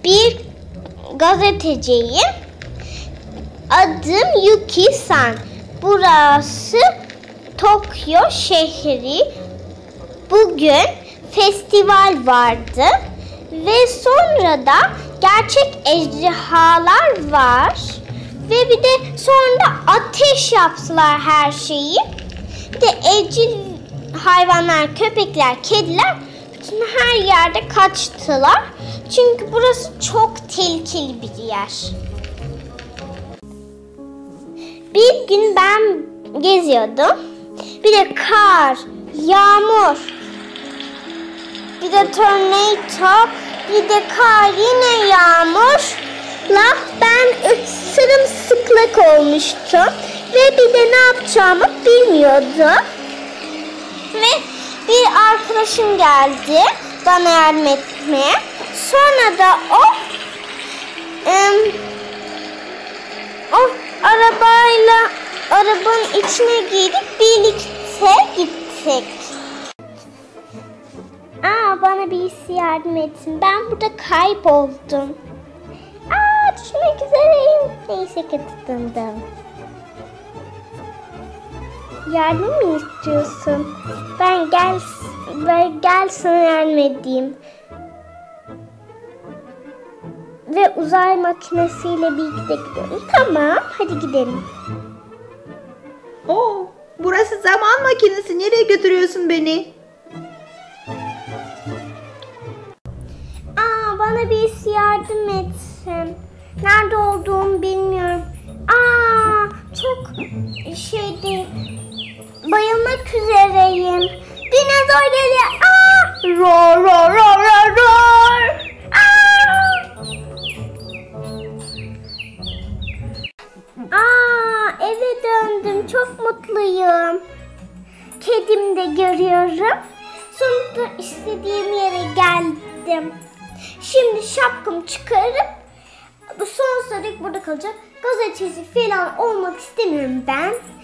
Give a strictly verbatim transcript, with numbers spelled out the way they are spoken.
bir gazeteciyim. Adım Yuki-san. Burası Tokyo şehri. Bugün festival vardı ve sonra da gerçek ejderhalar var ve bir de sonra da ateş yaptılar her şeyi. Bir de evcil hayvanlar, köpekler, kediler bütün her yerde kaçtılar. Çünkü burası çok tehlikeli bir yer. Bir gün ben geziyordum. Bir de kar, yağmur, bir de tornado, bir de kar, yine yağmurla ben sırımsıklık olmuştum. Ve bir de ne yapacağımı bilmiyordum. Ve bir arkadaşım geldi bana yardım etmeye. Sonra da o ım, o arabayla arabanın içine girip birlikte gittik. Aa, bana birisi yardım etsin. Ben burada kayboldum. Aa, düşmek üzereyim. Neyse ki tutundım. Yardım mı istiyorsun? Ben gel, ben gel sana yardım edeyim. Ve uzay makinesiyle birlikte gidiyorum. Tamam, hadi gidelim. Oo, burası zaman makinesi. Nereye götürüyorsun beni? Aa, bana birisi yardım etsin. Nerede olduğumu bilmiyorum. Aa, çok şeydi. Bayılmak üzereyim. Dinozor geliyor. Aa! Roar roar roar roar roar. Aa! Aa, eve döndüm. Çok mutluyum. Kedimi de görüyorum. Sonunda istediğim yere geldim. Şimdi şapkamı çıkarıp bu sonsuza dek burada kalacak. Gazeteci falan olmak istemiyorum ben.